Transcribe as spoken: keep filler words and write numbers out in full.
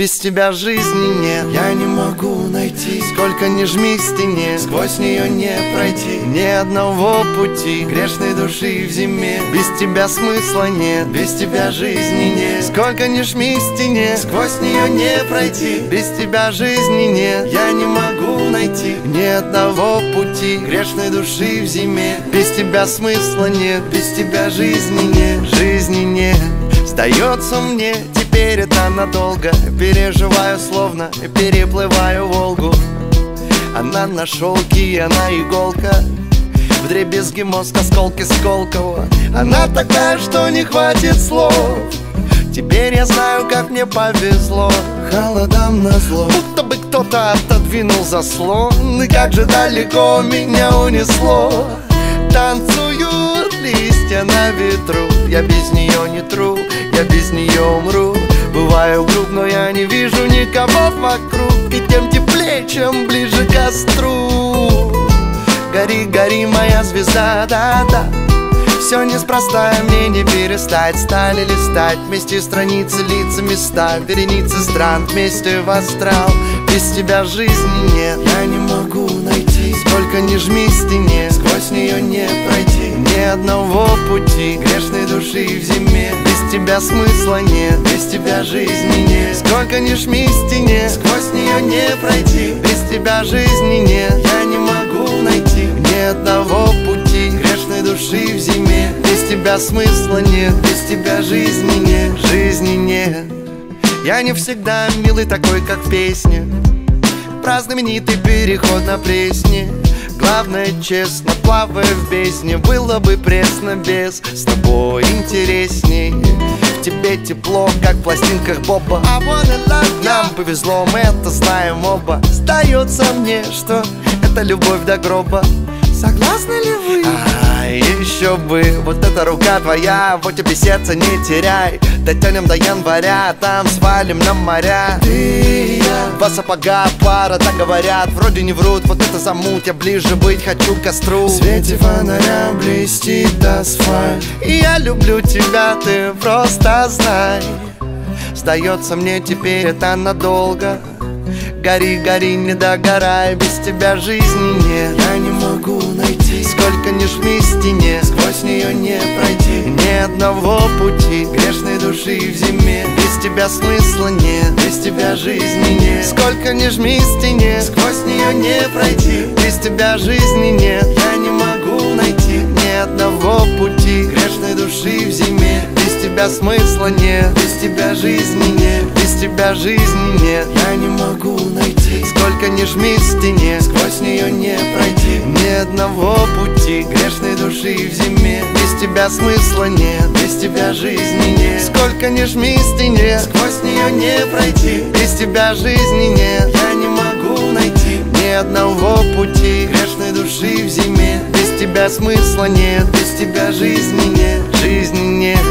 без тебя жизни нет. Я не могу найти, сколько ни жми к стене, сквозь нее не пройти ни одного пути грешной души в зиме. Без тебя смысла нет, без тебя жизни нет. Сколько ни жми к стене, сквозь нее не пройти без тебя жизни нет. Я не могу найти ни одного пути грешной души в зиме. Без тебя смысла нет, без тебя жизни нет. Жизни нет. Сдается мне, теперь это надолго. Переживаю, словно переплываю Волгу. Она на шелке, она иголка, вдребезги мозг, осколки Сколково. Она такая, что не хватит слов. Теперь я знаю, как мне повезло. Холодам назло, будто бы кто-то отодвинул заслон. И как же далеко меня унесло. Танцуют листья на ветру, я без нее не тру, я без нее умру. Бываю груб, но я не вижу никого вокруг. И тем теплее, чем ближе к костру. Гори, гори, моя звезда, да-да. Все неспроста, мне не перестать. Стали листать вместе страницы, лица, места, вереницы стран вместе в астрал. Без тебя жизни нет. Я не могу найти, сколько ни жми к стене, сквозь нее не пройти ни одного пути грешной души в зиме. Без тебя смысла нет, без тебя жизни нет. Сколько ни жми к стене, сквозь нее не пройти без тебя жизни нет. Я не могу найти ни одного пути грешной души в зиме. Без тебя смысла нет, без тебя жизни нет. Жизни нет. Я не всегда милый такой, как в песне, про знаменитый переход на Пресне. Главное, честно, плавая в бездне. Было бы пресно без, с тобой интересней. В тебе тепло, как в пластинках Боба. Нам повезло, мы это знаем оба. Сдается мне, что это любовь до гроба. Согласны ли вы? А, еще бы, вот эта рука твоя, вот тебе сердце не теряй. Дотянем до января, там свалим на моря. Ты и я, два сапога пара, так говорят, вроде не врут. Вот это замут, я ближе быть хочу к костру. В свете фонаря блестит асфальт. И я люблю тебя, ты просто знай. Сдается мне теперь это надолго. Гори, гори, не догорай, без тебя жизни нет. Я не могу найти, сколько ни жми к стене, сквозь нее не пройти ни одного пути грешной души в зиме. Без тебя смысла нет, без тебя жизни нет. Сколько ни жми к стене, сквозь нее не пройти без тебя жизни нет. Я не могу найти ни одного пути грешной души в зиме. Без тебя смысла нет, без тебя жизни нет. без тебя жизни нет. Я не могу найти, сколько ни жми к стене, сквозь нее не пройти ни одного пути грешной души в зиме. Без тебя смысла нет, без тебя жизни нет. Сколько ни жми к стене, сквозь нее не пройти без тебя жизни нет. Я не могу найти ни одного пути грешной души в зиме. Без тебя смысла нет, без тебя жизни нет. Жизни нет.